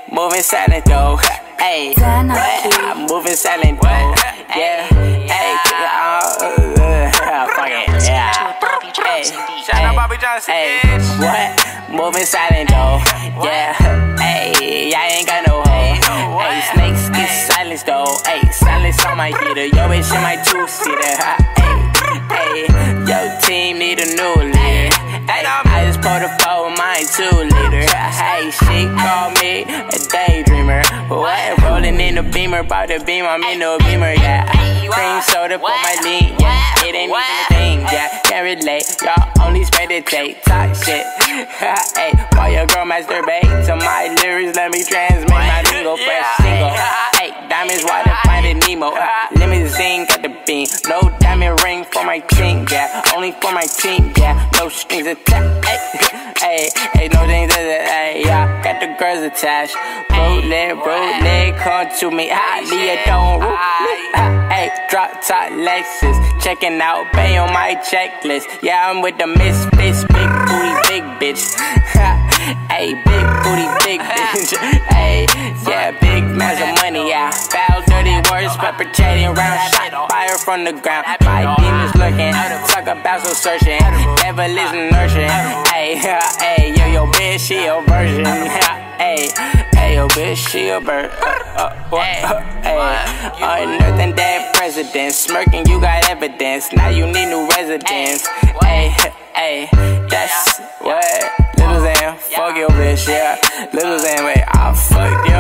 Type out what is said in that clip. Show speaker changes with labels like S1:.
S1: moving silent though. Hey, I'm moving silent though. Yeah, hey, fuck it, yeah. Hey,
S2: shout out Bobby Johnson.
S1: Hey, what? Moving silent though. Yeah, hey, I ain't got no hoe. Hey, snakes get silenced though. Hey, silence on my heater. Yo, bitch in my two-seater. Hey, yo, team need a new leader. Hey, I just pulled a 4 with my 2-liter. Hey, she called me a daydreamer. What? Rolling in the Beamer, bought the Beam, I'm in the Beamer, yeah. Cream soda for my lean, yeah. It ain't even a thing, yeah. Can't relate, y'all only meditate, talk shit. Hey, while your girl masturbate to my lyrics, let me transmit my lingo, fresh single. Hey, diamonds, water, finding Nemo. Limousine, got the beam. No diamond ring for my team, yeah. Only for my team, yeah. No strings attached, hey, no things attached, yeah. Got the girls attached. Roll, come to me, Leah don't root. Hey, drop top Lexus, checking out, pay on my checklist. Yeah, I'm with the misfits, big booty, big bitch. Hey, big booty, big bitch. Hey, yeah, big amounts of money, yeah. Foul, dirty words, perpetrating round shot, fire from the ground. My demons looking, talk about so searching, never listen nurturing. Hey, yo, bitch, she a virgin. Hey, yo, bitch, she a bird. Unearthing dead presidents, smirking, you got evidence. Now you need new residents. Hey, that's what Lil Xan, fuck your bitch, yeah. Lil Xan, wait, I fucked you.